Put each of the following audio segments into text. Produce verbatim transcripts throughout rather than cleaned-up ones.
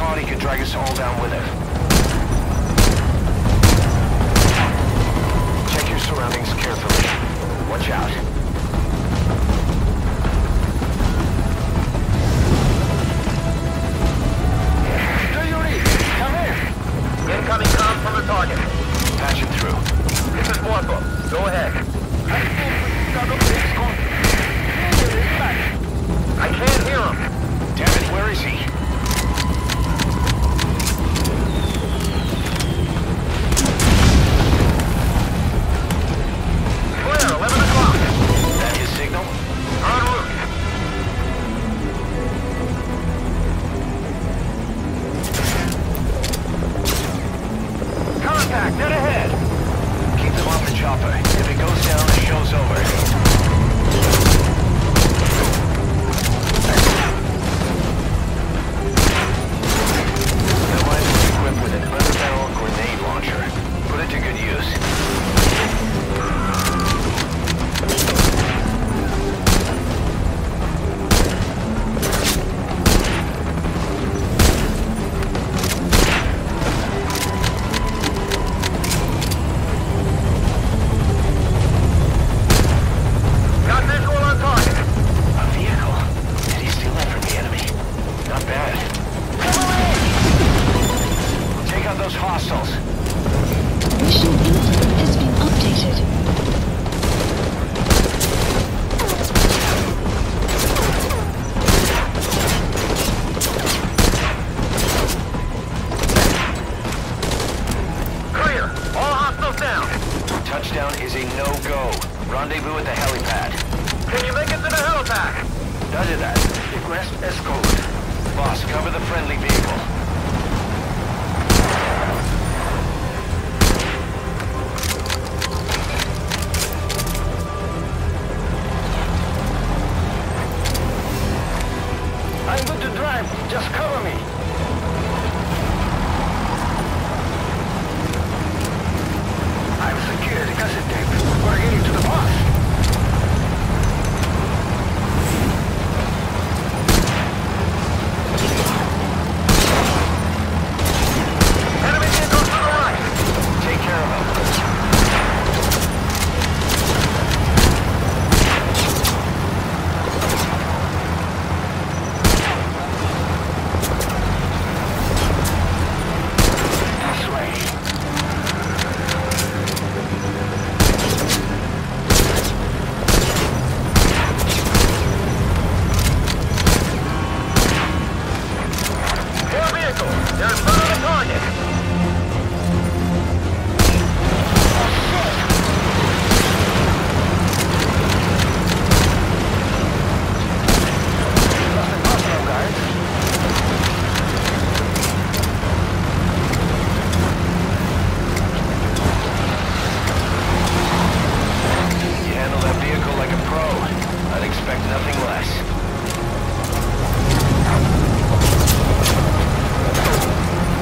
thought he could drag us all down with him. Check your surroundings carefully. Watch out. Incoming comm from the target. Patch him through. This is Morpho. Go ahead. I can't hear him. Damn it, where is he? Clear, eleven o'clock. That his signal? En route. Contact, dead ahead! Keep them off the chopper. If it goes down, the show's over. That line is equipped with an underbarrel grenade launcher. Put it to good use. Touchdown is a no-go. Rendezvous at the helipad. Can you make it to the helipad? Roger that. Request escort. Boss, cover the friendly vehicle. I'm good to drive. Just cover me. I've secured the cassette tape. We're getting to the boss. Enemy vehicle to the right. Take care of him. This way. They're in front of the target. Nothing personal, guys. You handle that vehicle like a pro. I'd expect nothing less.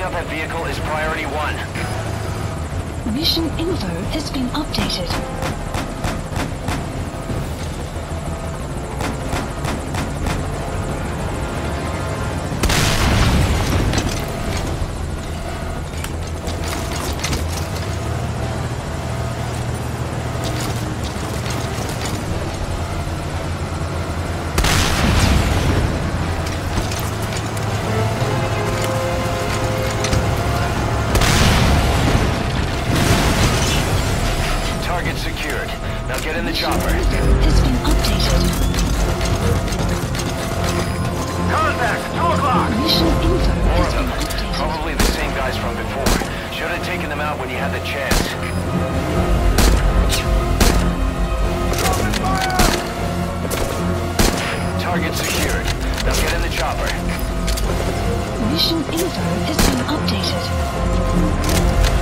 out that vehicle is priority one. Mission info has been updated. Target secured. Now get in the Mission chopper. info has been updated. Contact, two o'clock. Mission info More has of been them. updated. Probably the same guys from before. Should have taken them out when you had the chance. Target secured. Now get in the chopper. Mission info has been updated.